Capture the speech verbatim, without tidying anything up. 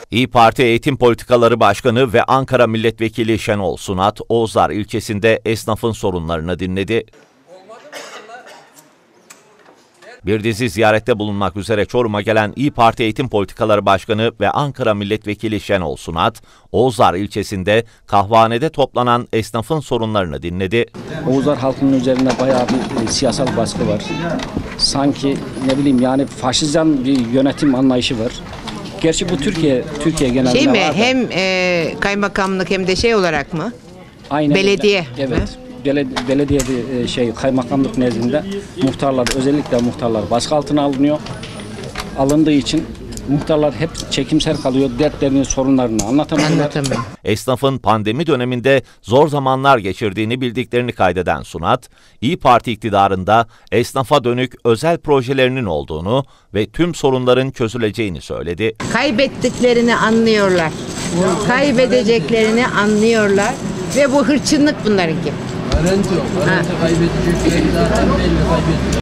İYİ Parti Eğitim Politikaları Başkanı ve Ankara Milletvekili Şenol Sunat, Oğuzlar ilçesinde esnafın sorunlarını dinledi. Bir dizi ziyarette bulunmak üzere Çorum'a gelen İYİ Parti Eğitim Politikaları Başkanı ve Ankara Milletvekili Şenol Sunat, Oğuzlar ilçesinde kahvehanede toplanan esnafın sorunlarını dinledi. Oğuzlar halkının üzerinde bayağı bir e, siyasal baskı var. Sanki ne bileyim yani faşizan bir yönetim anlayışı var. Gerçi bu Türkiye Türkiye genelinde şey mi? var da. Hem e, kaymakamlık hem de şey olarak mı? Aynen Belediye. öyle. Evet. Belediye, belediye şey kaymakamlık nezdinde muhtarlar, özellikle muhtarlar baskı altına alınıyor. Alındığı için muhtarlar hep çekimser kalıyor, dertlerini, sorunlarını anlatamıyorlar. Esnafın pandemi döneminde zor zamanlar geçirdiğini bildiklerini kaydeden Sunat, İYİ Parti iktidarında esnafa dönük özel projelerinin olduğunu ve tüm sorunların çözüleceğini söyledi. Kaybettiklerini anlıyorlar, kaybedeceklerini anlıyorlar ve bu hırçınlık bunlarınki. Garanti yok. Garanti kaybedecekleri zaten belli, kaybedecek.